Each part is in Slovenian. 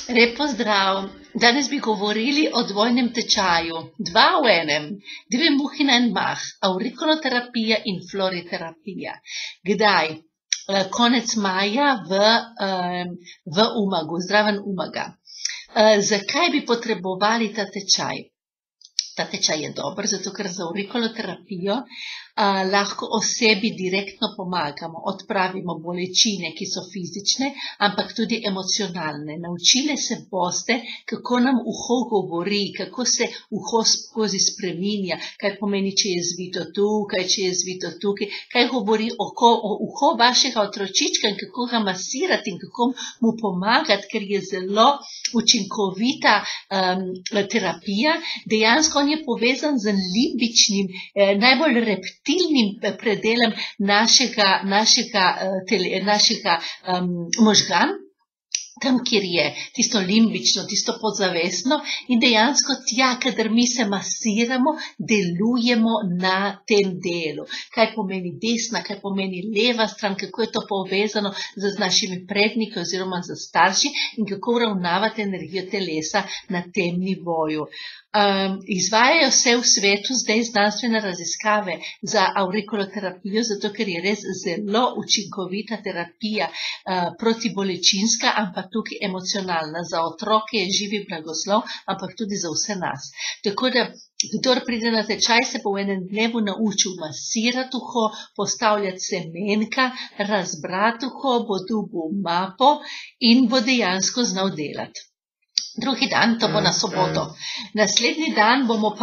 Lep pozdrav. Danes bi govorili o dvojnem tečaju. Dva v enem. Dve muhi na en mah. Aurikuloterapija in floriterapija. Kdaj? Konec maja v Umagu, zraven Umaga. Zakaj bi potrebovali ta tečaj? Ta tečaj je dober, zato ker za aurikuloterapijo lahko osebi direktno pomagamo, odpravimo bolečine, ki so fizične, ampak tudi emocionalne. Naučile se boste, kako nam uho govori, kako se uho skozi spreminja, kaj pomeni, če je zvito tukaj, če je zvito tukaj, kaj govori o uho vašega otročička in kako ga masirati in kako mu pomagati, ker je zelo učinkovita terapija. Dejansko on je povezan z limbičnim, najbolj reptilnim predelom našega možgan, tam, kjer je tisto limbično, tisto podzavestno in dejansko tja, kadar mi se masiramo, delujemo na tem delu. Kaj pomeni desna, kaj pomeni leva stran, kako je to povezano z našimi predniki oziroma z starši in kako uravnavate energijo telesa na tem nivoju. Izvajajo se v svetu zdaj znanstvene raziskave za aurikuloterapijo, zato ker je res zelo učinkovita terapija protibolečinska, ampak tukaj emocionalna. Za otroke je živi blagoslov, ampak tudi za vse nas. Tako da, kdor pride na tečaj, se bo v enem dnevu naučil masirati uho, postavljati semenka, razbrati uho, bo dobil mapo in bo dejansko znal delati. Drugi dan, to bo na soboto. Naslednji dan bomo pa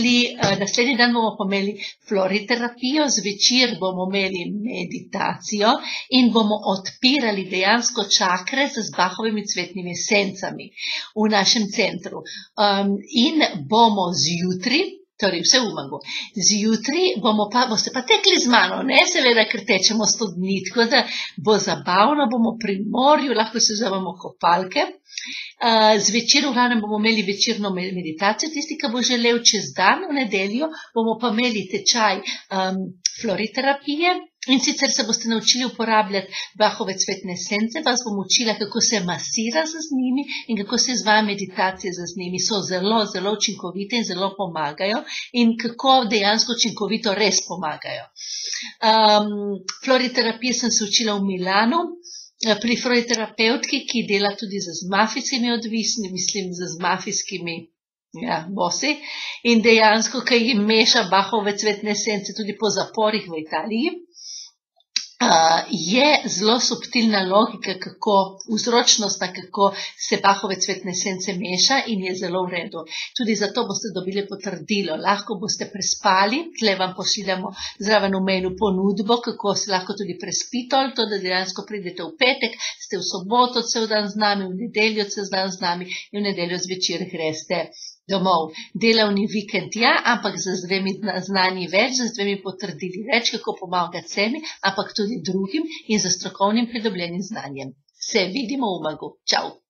imeli floriterapio, zvečer bomo imeli meditacijo in bomo odpirali dejansko čakre z Bachovimi cvetnimi esencami v našem centru. In bomo zjutraj, torej vse v Umagu, zjutraj boste pa tekli z mano, ne seveda, ker tečemo 100 dni, tako da bo zabavno, bomo pri morju, lahko se vzamemo kopalke. Zvečer v glavnem bomo imeli večerno meditacijo, tisti, ki bo želel čez dan, v nedeljo, bomo pa imeli tečaj floriterapije in sicer se boste naučili uporabljati Bachove cvetne esence, vas bom učila, kako se masira z njimi in kako se izvaja meditacije z njimi. So zelo, zelo učinkovite in zelo pomagajo in kako dejansko učinkovito res pomagajo. Floriterapije sem se učila v Milanu, pri floriterapevtki, ki dela tudi z mafijskimi odvisni, mislim, z mafijskimi bosi in dejansko, ki jim meša Bachove cvetne esence tudi po zaporih v Italiji, je zelo subtilna logika, kako vzročnostna, kako se Bachove cvetne esence meša in je zelo v redu. Tudi zato boste dobili potrdilo. Lahko boste prespali, tle vam pošiljamo zraven v mailu ponudbo, kako se lahko tudi prespito, to da dejansko pridete v petek, ste v soboto cel dan z nami, v nedeljo cel dan z nami in v nedeljo zvečer greste domov. Delavni vikend, ja, ampak z 2 znanji več, z 2 potrdili več, kako pomagati sebi, ampak tudi drugim in z strokovnim pridobljenim znanjem. Se vidimo v Umagu. Čau!